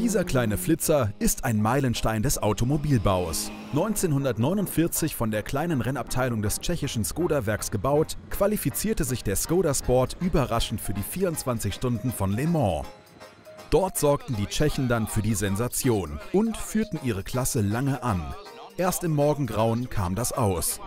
Dieser kleine Flitzer ist ein Meilenstein des Automobilbaus. 1949 von der kleinen Rennabteilung des tschechischen Skoda-Werks gebaut, qualifizierte sich der Skoda Sport überraschend für die 24 Stunden von Le Mans. Dort sorgten die Tschechen dann für die Sensation und führten ihre Klasse lange an. Erst im Morgengrauen kam das aus.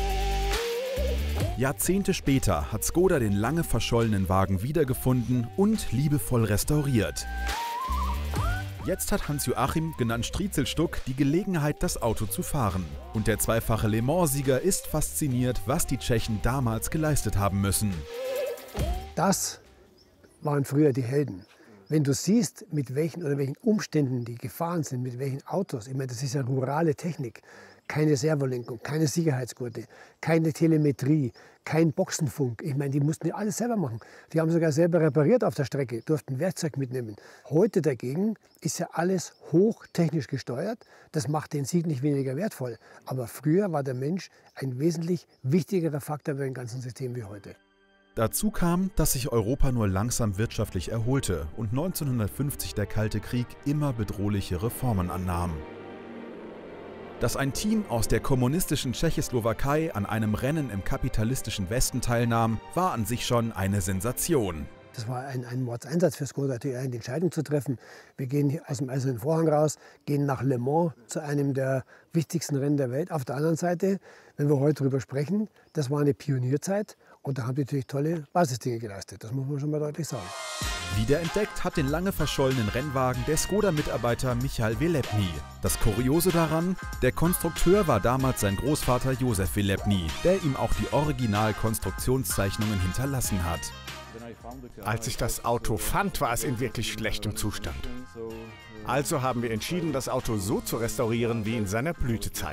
Jahrzehnte später hat Skoda den lange verschollenen Wagen wiedergefunden und liebevoll restauriert. Jetzt hat Hans-Joachim, genannt Striezelstuck, die Gelegenheit, das Auto zu fahren. Und der zweifache Le Mans-Sieger ist fasziniert, was die Tschechen damals geleistet haben müssen. Das waren früher die Helden. Wenn du siehst, mit welchen Umständen die gefahren sind, mit welchen Autos, ich meine, das ist ja rurale Technik. Keine Servolenkung, keine Sicherheitsgurte, keine Telemetrie, kein Boxenfunk. Ich meine, die mussten ja alles selber machen. Die haben sogar selber repariert auf der Strecke, durften Werkzeug mitnehmen. Heute dagegen ist ja alles hochtechnisch gesteuert. Das macht den Sieg nicht weniger wertvoll. Aber früher war der Mensch ein wesentlich wichtigerer Faktor bei dem ganzen System wie heute. Dazu kam, dass sich Europa nur langsam wirtschaftlich erholte und 1950 der Kalte Krieg immer bedrohlichere Formen annahm. Dass ein Team aus der kommunistischen Tschechoslowakei an einem Rennen im kapitalistischen Westen teilnahm, war an sich schon eine Sensation. Das war ein Mordseinsatz für Skoda, die Entscheidung zu treffen. Wir gehen hier aus dem Eisernen Vorhang raus, gehen nach Le Mans zu einem der wichtigsten Rennen der Welt. Auf der anderen Seite, wenn wir heute darüber sprechen, das war eine Pionierzeit und da haben die natürlich tolle Basisdinge geleistet. Das muss man schon mal deutlich sagen. Wiederentdeckt hat den lange verschollenen Rennwagen der Skoda-Mitarbeiter Michal Velebny. Das Kuriose daran, der Konstrukteur war damals sein Großvater Josef Velebny, der ihm auch die Originalkonstruktionszeichnungen hinterlassen hat. Als ich das Auto fand, war es in wirklich schlechtem Zustand. Also haben wir entschieden, das Auto so zu restaurieren wie in seiner Blütezeit.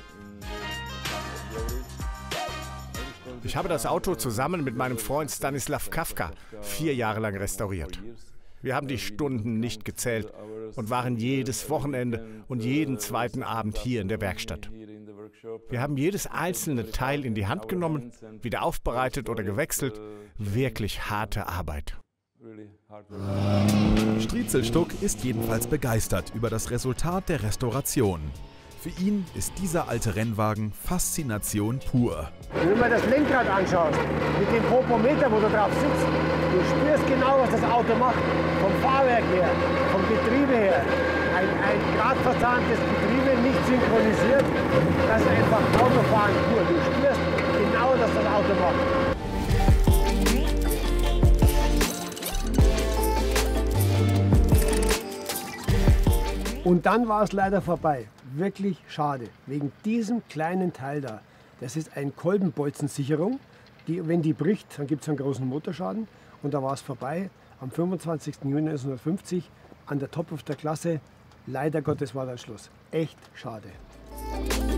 Ich habe das Auto zusammen mit meinem Freund Stanislav Kafka 4 Jahre lang restauriert. Wir haben die Stunden nicht gezählt und waren jedes Wochenende und jeden zweiten Abend hier in der Werkstatt. Wir haben jedes einzelne Teil in die Hand genommen, wieder aufbereitet oder gewechselt. Wirklich harte Arbeit. Striezelstuck ist jedenfalls begeistert über das Resultat der Restauration. Für ihn ist dieser alte Rennwagen Faszination pur. Wenn du mal das Lenkrad anschaust, mit dem Popometer, wo du drauf sitzt, du spürst genau, was das Auto macht. Vom Fahrwerk her, vom Getriebe her. Ein gradverzahntes Getriebe, nicht synchronisiert. Das ist einfach Autofahren pur. Du spürst genau, was das Auto macht. Und dann war es leider vorbei. Wirklich schade. Wegen diesem kleinen Teil da. Das ist eine Kolbenbolzensicherung. Wenn die bricht, dann gibt es einen großen Motorschaden. Und da war es vorbei. Am 25. Juni 1950 an der Top of der Klasse. Leider Gottes war dann Schluss. Echt schade.